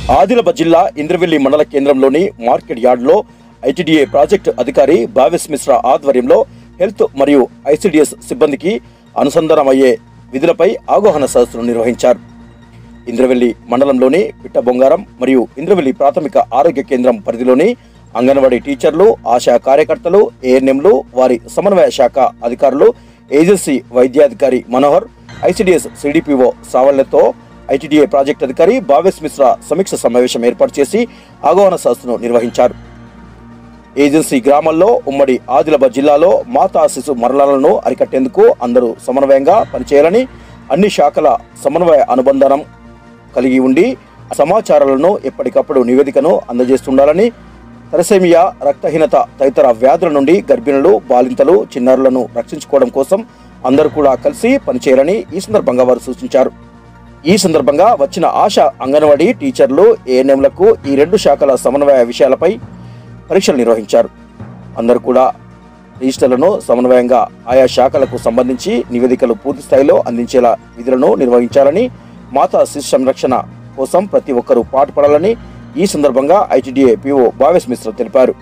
ఆదిలాబాద్ జిల్లా ఇంద్రవెల్లి మండల కేంద్రంలోని మార్కెట్ యార్డ్లో ఐటీడీఏ ప్రాజెక్టు అధికారి భావేశ్ మిశ్రా ఆధ్వర్యంలో హెల్త్ మరియు ఐసీడీఎస్ సిబ్బందికి అనుసంధానమయ్యే విధులపై అవగాహన సదస్సును నిర్వహించారు. ఇంద్రవెల్లి మండలంలోని పిట్టబొంగారం మరియు ఇంద్రవెల్లి ప్రాథమిక ఆరోగ్య కేంద్రం పరిధిలోని అంగన్వాడీ టీచర్లు, ఆశా కార్యకర్తలు, ఏఎన్ఎంలు, వారి సమన్వయ శాఖ అధికారులు, ఏజెన్సీ వైద్యాధికారి మనోహర్, ఐసీడీఎస్ సిడిపిఓ సావళ్లతో ఐటీడీఏ ప్రాజెక్టు అధికారి భావేశ్ మిశ్రా సమీక్ష సమావేశం ఏర్పాటు చేసి అవగాహన సదస్సును నిర్వహించారు. ఏజెన్సీ గ్రామాల్లో ఉమ్మడి ఆదిలాబాద్ జిల్లాలో మాతా శిశు మరణాలను అరికట్టేందుకు అందరూ సమన్వయంగా పనిచేయాలని, అన్ని శాఖల సమన్వయ అనుబంధనం కలిగి ఉండి సమాచారాలను ఎప్పటికప్పుడు నివేదికను అందజేస్తుండాలని, తలసేమియా, రక్తహీనత తదితర వ్యాధుల నుండి గర్భిణులు, బాలింతలు, చిన్నారులను రక్షించుకోవడం కోసం అందరూ కూడా కలిసి పనిచేయాలని ఈ సందర్భంగా వారు సూచించారు. ఈ సందర్భంగా వచ్చిన ఆశా అంగన్వాడీ టీచర్లు, ఏఎన్ఎంలకు ఈ రెండు శాఖల సమన్వయ విషయాలపై పరీక్షలు నిర్వహించారు. అందరూ కూడా రిజిస్టర్లను సమన్వయంగా ఆయా శాఖలకు సంబంధించి నివేదికలు పూర్తి స్థాయిలో అందించేలా విధులను నిర్వహించాలని, మాతా శిశు సంరక్షణ కోసం ప్రతి ఒక్కరూ పాటుపడాలని ఈ సందర్భంగా ఐటీడీఏ పీఓ భావేశ్ మిశ్రా తెలిపారు.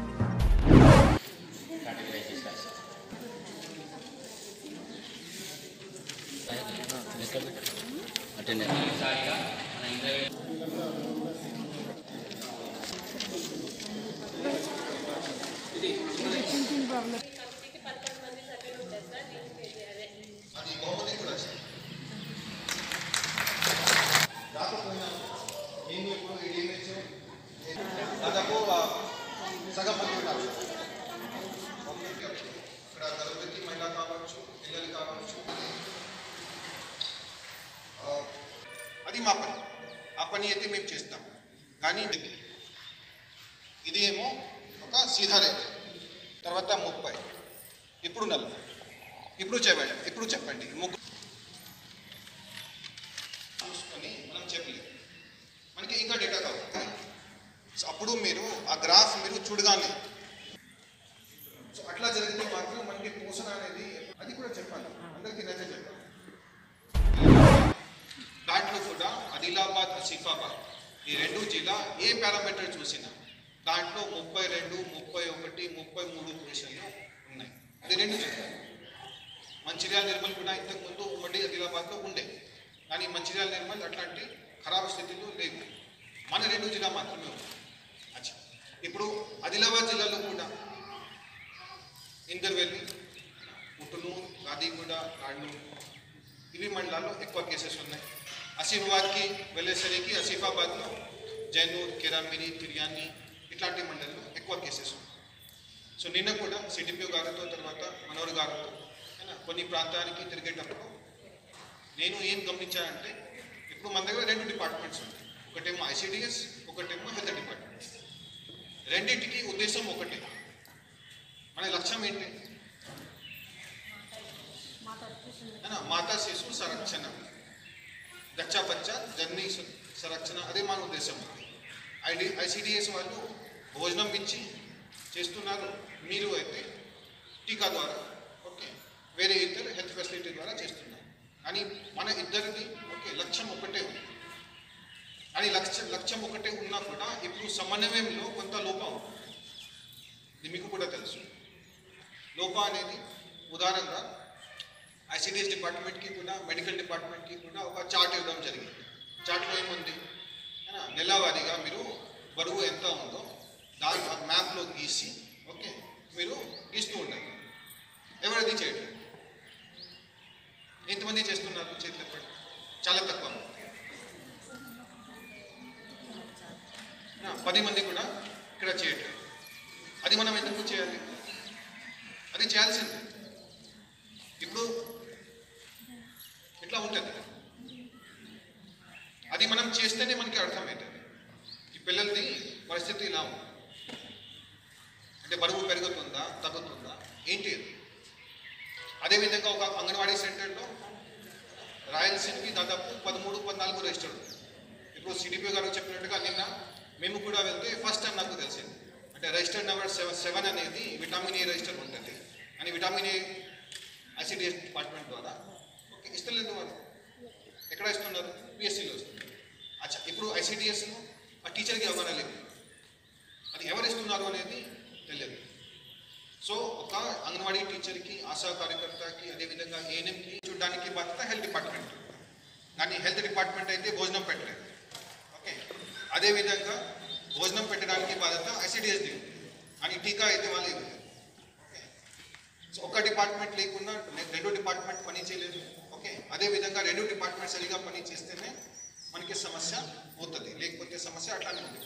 సగం మంది ఉన్నారు. ఇక్కడ గర్భవతి మహిళ కావచ్చు, పిల్లలు కావచ్చు, అది మా పని. ఆ పని అయితే మేము చేస్తాం. కానీ ఇది ఏమో ఒక సీధా రేఖ, తర్వాత 30, ఇప్పుడు 40, ఇప్పుడు చెప్పండి ముగ్గురు చూసుకొని మనం చెప్పలేదు. మనకి ఇంకా డేటా కావాలి. అప్పుడు మీరు ఆ గ్రాఫ్ మీరు చూడగానే సో అట్లా జరిగితే మాత్రం మనకి పోషణ అనేది అది కూడా చెప్పాలి, అందరికీ నచ్చ చెప్పాలి. దాంట్లో కూడా ఆదిలాబాద్, ఆసిఫాబాద్ ఈ రెండు జిల్లా ఏ పారామీటర్ చూసినా దాంట్లో 32, 31, 33 పొజిషన్లు ఉన్నాయి. అది రెండు జిల్లాలు. మంచిర్యాల, నిర్మల్ కూడా ఇంతకుముందు ఉమ్మడి ఆదిలాబాద్లో ఉండే, కానీ మంచిర్యాల, నిర్మల్ అట్లాంటి ఖరాబ్ స్థితిలో లేవు. మన రెండు జిల్లా మాత్రమే ఉంది. ఇప్పుడు ఆదిలాబాద్ జిల్లాలో కూడా ఇంద్రవెల్లి, పుట్టనూరు, గాదిగూడ, నాడ్నూరు ఇవి మండలాల్లో ఎక్కువ కేసెస్ ఉన్నాయి. ఆసిఫాబాద్కి వెళ్ళేసరికి ఆసిఫాబాద్లో జైనూర్, కెరామిరి, తిర్యాని ఇట్లాంటి మండలంలో ఎక్కువ కేసెస్ ఉన్నాయి. సో నిన్న కూడా సిడిపిఓ గారితో, తర్వాత మనోహర్ గారితో కొన్ని ప్రాంతానికి తిరిగేటప్పుడు నేను ఏం గమనించానంటే, ఇప్పుడు మన దగ్గర రెండు డిపార్ట్మెంట్స్ ఉన్నాయి. ఒకటేమో ఐసీడీఎస్, ఒకటేమో హెల్త్ డిపార్ట్మెంట్. రెండింటికి ఉద్దేశం ఒకటే. మన లక్ష్యం ఏంటి? మాతా శిశు సంరక్షణ, గచ్చా బచ్చా జననీ సంరక్షణ, అదే మన ఉద్దేశం. ఐసీడీఎస్ వాళ్ళు భోజనం ఇచ్చి చేస్తున్నారు, మీరు అయితే టీకా ద్వారా, ఓకే, వేరే ఇతర హెల్త్ ఫెసిలిటీ ద్వారా చేస్తున్నారు. కానీ మన ఇద్దరిది ఓకే లక్ష్యం ఒకటే ఉంది. అని లక్ష్యం ఒకటే ఉన్నా కూడా ఇప్పుడు సమన్వయంలో కొంత లోపం ఉంది. ఇది మీకు కూడా తెలుసు. లోపం అనేది ఉదాహరణగా ఐసీడీఎస్ డిపార్ట్మెంట్కి కూడా, మెడికల్ డిపార్ట్మెంట్కి కూడా ఒక చార్ట్ ఇవ్వడం జరిగింది. చార్ట్లో ఏముంది, నెలవారీగా మీరు బరువు ఎంత ఉందో దాని మ్యాప్లో గీసి ఓకే మీరు గీస్తూ ఉండాలి. ఎవరది చేయడం? ఎంతమంది చేస్తున్నారు? చేతులు ఎప్పటి? చాలా తక్కువ. 10 మంది కూడా ఇక్కడ చేయట్లేదు. అది మనం ఎందుకు చేయాలి? అది చేయాల్సిందే. ఇప్పుడు ఇట్లా ఉంటుంది, అది మనం చేస్తేనే మనకి అర్థమవుతుంది ఈ పిల్లలది పరిస్థితి ఇలా ఉంది అంటే బరువు పెరుగుతుందా, తగ్గుతుందా, ఏంటి. అదేవిధంగా ఒక అంగన్వాడీ సెంటర్లో రాయలసీమకి దాదాపు 13-14 రిజిస్టర్ ఉంది. ఇప్పుడు సిడిపిఓ గారు చెప్పినట్టుగా నిన్న మేము కూడా వెళ్తే ఫస్ట్ టైం నాకు తెలిసింది. అంటే రిజిస్టర్ నెంబర్ 7 అనేది విటమిన్ ఏ రిజిస్టర్ ఉంటుంది అని విటమిన్ ఏ ఐసీడీఎస్ డిపార్ట్మెంట్ ద్వారా ఓకే ఇస్తలేదు. వాళ్ళు ఎక్కడ ఇస్తున్నారు? పిఎస్సీలో ఇస్తున్నారు. అచ్చా, ఇప్పుడు ఐసీడీఎస్లో ఆ టీచర్కి అవగాహన లేదు, అది ఎవరు ఇస్తున్నారు అనేది తెలియదు. సో ఒక అంగన్వాడీ టీచర్కి, ఆశా కార్యకర్తకి, అదేవిధంగా ఏఎన్ఎంకి చూడడానికి బాధ్యత హెల్త్ డిపార్ట్మెంట్. కానీ హెల్త్ డిపార్ట్మెంట్ అయితే భోజనం పెట్టలేదు. ఓకే, అదేవిధంగా భోజనం పెట్టడానికి బాధ్యత ఐసిడిఎస్ది, కానీ టీకా అయితే వాళ్ళు ఇవ్వలేదు. ఓకే, సో ఒక డిపార్ట్మెంట్ లేకుండా రెండో డిపార్ట్మెంట్ పని చేయలేదు. ఓకే, అదేవిధంగా రెండు డిపార్ట్మెంట్ సరిగా పని చేస్తేనే మనకి సమస్య పోతుంది, లేకపోతే సమస్య అట్లానే ఉంది.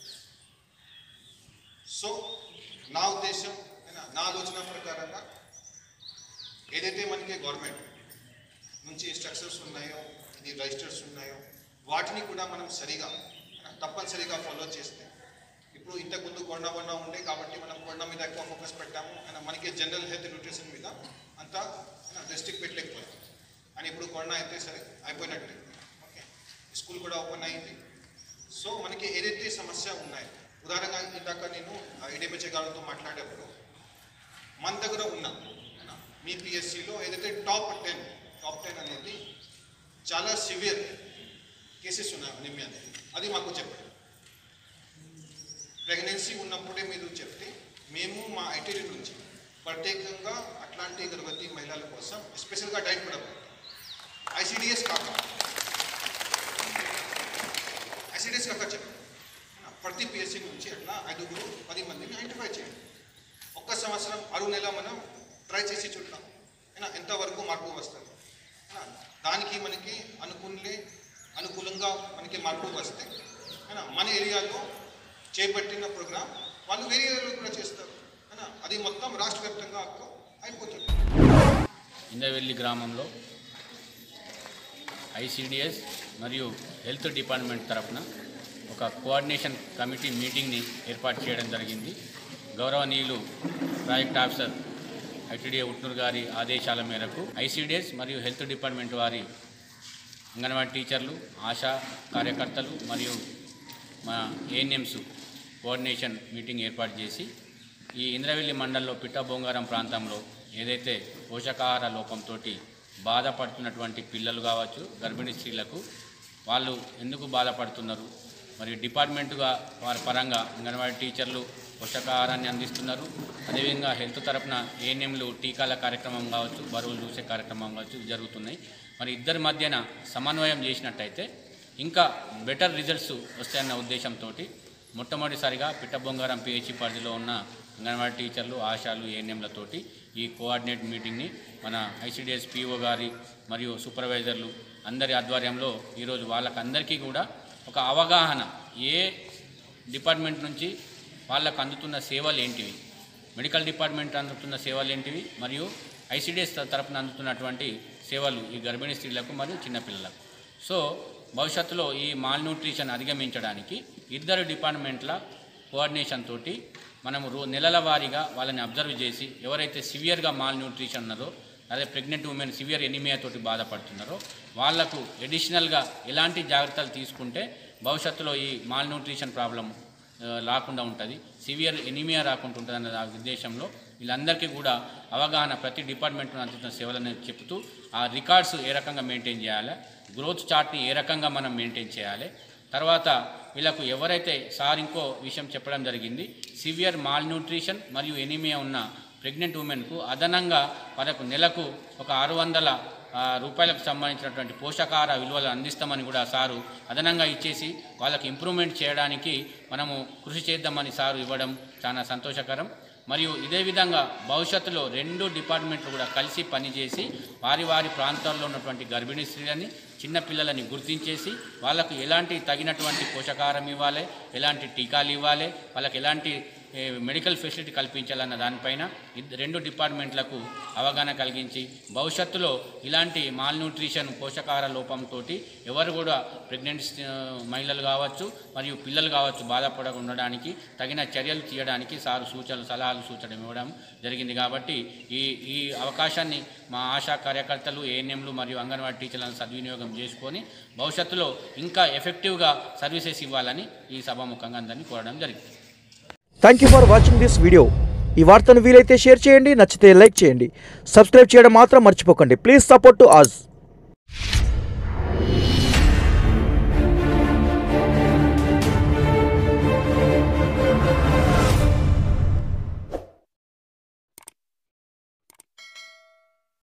సో నా ఉద్దేశం, నా ఆలోచన ప్రకారంగా ఏదైతే మనకి గవర్నమెంట్ నుంచి స్ట్రక్చర్స్ ఉన్నాయో, ఇది రిజిస్టర్స్ ఉన్నాయో, వాటిని కూడా మనం సరిగా తప్పనిసరిగా ఫాలో చేస్తే, ఇప్పుడు ఇంతకుముందు కొరోనా ఉండే కాబట్టి మనం కొరోనా మీద ఎక్కువ ఫోకస్ పెట్టాము, మనకి జనరల్ హెల్త్ న్యూట్రిషన్ మీద అంతా డిస్ట్రిక్ట్ పెట్టలేకపోయాం. అని ఇప్పుడు కరోనా అయితే సరే అయిపోయినట్టు. ఓకే, స్కూల్ కూడా ఓపెన్ అయింది. సో మనకి ఏదైతే సమస్య ఉన్నాయో, ఉదాహరణగా ఇందాక నేను ఈడీఎంహెచ్ఏ గారితో మాట్లాడేప్పుడు మన దగ్గర ఉన్న మీ పిఎస్సిలో ఏదైతే టాప్ 10 అనేది చాలా సివియర్ కేసెస్ ఉన్నాయి అనిమియా, అది మాకు చెప్పారు. ప్రెగ్నెన్సీ ఉన్నప్పుడే మీరు చెప్తే మేము మా ఐటీడీ నుంచి ప్రత్యేకంగా అట్లాంటి గర్భవతి మహిళల కోసం స్పెషల్గా డైట్ కూడా ఐసిడిఎస్ కాక చెప్పారు. ప్రతి పిఎస్సి నుంచి అట్లా 5-10 మందిని ఐడెంటిఫై చేయండి. ఒక్క సంవత్సరం 6 నెలల మనం ట్రై చేసి చూద్దాం ఎంతవరకు మార్పు వస్తుంది. దానికి మనకి అనుకూలంగా మనకి మార్పు వస్తే మన ఏరియాలో చేపట్టిన ప్రోగ్రాం వాళ్ళు వేరే ఏరియాలో కూడా చేస్తారు. అది మొత్తం రాష్ట్ర వ్యాప్తంగా అయిపోతుంది. ఇంద్రవెల్లి గ్రామంలో ఐసిడిఎస్ మరియు హెల్త్ డిపార్ట్మెంట్ తరఫున ఒక కోఆర్డినేషన్ కమిటీ మీటింగ్ని ఏర్పాటు చేయడం జరిగింది. గౌరవనీయులు ప్రాజెక్ట్ ఆఫీసర్ ఐటీడీఏ ఉట్నూరు గారి ఆదేశాల మేరకు ఐసిడిఎస్ మరియు హెల్త్ డిపార్ట్మెంట్ వారి అంగన్వాడీ టీచర్లు, ఆశా కార్యకర్తలు మరియు మా ఏఎన్ఎంస్ కోఆర్డినేషన్ మీటింగ్ ఏర్పాటు చేసి ఈ ఇంద్రవెల్లి మండలంలో పిట్టబొంగారం ప్రాంతంలో ఏదైతే పోషకాహార లోపంతో బాధపడుతున్నటువంటి పిల్లలు కావచ్చు, గర్భిణీ స్త్రీలకు వాళ్ళు ఎందుకు బాధపడుతున్నారు, మరియు డిపార్ట్మెంటుగా వారి పరంగా అంగన్వాడీ టీచర్లు పోషకాహారాన్ని అందిస్తున్నారు, అదేవిధంగా హెల్త్ తరఫున ఏఎన్ఎంలు టీకాల కార్యక్రమం కావచ్చు, బరువులు చూసే కార్యక్రమం కావచ్చు జరుగుతున్నాయి. మరి ఇద్దరి మధ్యన సమన్వయం చేసినట్టయితే ఇంకా బెటర్ రిజల్ట్స్ వస్తాయన్న ఉద్దేశంతో మొట్టమొదటిసారిగా పిట్టబొంగారం పిహెచ్సి పరిధిలో ఉన్న అంగన్వాడీ టీచర్లు, ఆశాలు, ఏఎన్ఎంలతోటి ఈ కోఆర్డినేట్ మీటింగ్ని మన ఐసిడిఎస్ పిఓ గారి మరియు సూపర్వైజర్లు అందరి ఆధ్వర్యంలో ఈరోజు వాళ్ళకందరికీ కూడా ఒక అవగాహన, ఏ డిపార్ట్మెంట్ నుంచి వాళ్ళకు అందుతున్న సేవలు ఏంటివి, మెడికల్ డిపార్ట్మెంట్ అందుతున్న సేవలు ఏంటివి, మరియు ఐసిడిఎస్ తరఫున అందుతున్నటువంటి సేవలు ఈ గర్భిణీ స్త్రీలకు మరియు చిన్నపిల్లలకు. సో భవిష్యత్తులో ఈ మాల్ న్యూట్రిషన్ అధిగమించడానికి ఇద్దరు డిపార్ట్మెంట్ల కోఆర్డినేషన్ తోటి మనము నెలల వారీగా వాళ్ళని అబ్జర్వ్ చేసి ఎవరైతే సివియర్గా మాల్ న్యూట్రిషన్ ఉన్నారో, అదే ప్రెగ్నెంట్ ఉమెన్ సివియర్ ఎనీమియా తోటి బాధపడుతున్నారో వాళ్లకు అడిషనల్గా ఎలాంటి జాగ్రత్తలు తీసుకుంటే భవిష్యత్తులో ఈ మాల్ న్యూట్రిషన్ ప్రాబ్లం రాకుండా ఉంటుంది, సివియర్ ఎనీమియా రాకుండా ఉంటుంది అన్న ఉద్దేశంలో వీళ్ళందరికీ కూడా అవగాహన ప్రతి డిపార్ట్మెంట్లో అందుతున్న సేవలను చెప్తూ ఆ రికార్డ్స్ ఏ రకంగా మెయింటైన్ చేయాలి, గ్రోత్ చార్ట్ని ఏ రకంగా మనం మెయింటైన్ చేయాలి, తర్వాత వీళ్ళకు ఎవరైతే సార్ ఇంకో విషయం చెప్పడం జరిగింది, సివియర్ మాల్ న్యూట్రిషన్ మరియు ఎనీమియా ఉన్న ప్రెగ్నెంట్ ఉమెన్కు అదనంగా వాళ్ళకు నెలకు ఒక 600 రూపాయలకు సంబంధించినటువంటి పోషకాహార విలువలు అందిస్తామని కూడా సారు అదనంగా ఇచ్చేసి వాళ్ళకి ఇంప్రూవ్మెంట్ చేయడానికి మనము కృషి చేద్దామని సారు ఇవ్వడం చాలా సంతోషకరం. మరియు ఇదే విధంగా భవిష్యత్తులో రెండు డిపార్ట్మెంట్లు కూడా కలిసి పనిచేసి వారి వారి ప్రాంతాల్లో ఉన్నటువంటి గర్భిణీ స్త్రీలని, చిన్నపిల్లలని గుర్తించేసి వాళ్ళకు ఎలాంటి తగినటువంటి పోషకాహారం ఇవ్వాలి, ఎలాంటి టీకాలు ఇవ్వాలి, వాళ్ళకి ఎలాంటి మెడికల్ ఫెసిలిటీ కల్పించాలన్న దానిపైన రెండు డిపార్ట్మెంట్లకు అవగాహన కలిగించి భవిష్యత్తులో ఇలాంటి మాల్ న్యూట్రిషన్ పోషకాహార లోపంతో ఎవరు కూడా ప్రెగ్నెంట్ మహిళలు కావచ్చు మరియు పిల్లలు కావచ్చు బాధపడకుండా ఉండడానికి తగిన చర్యలు తీయడానికి సారు సలహాలు సూచనలు ఇవ్వడం జరిగింది. కాబట్టి ఈ అవకాశాన్ని మా ఆశా కార్యకర్తలు, ఏఎన్ఎంలు మరియు అంగన్వాడీ టీచర్లను సద్వినియోగం చేసుకొని భవిష్యత్తులో ఇంకా ఎఫెక్టివ్గా సర్వీసెస్ ఇవ్వాలని ఈ సభాముఖంగా అందరినీ కోరడం జరిగింది. Thank you for watching this video. ఈ వార్తను వీలైతే షేర్ చేయండి, నచ్చితే లైక్ చేయండి, సబ్స్క్రైబ్ చేయడం మాత్రం మర్చిపోకండి. Please support to us.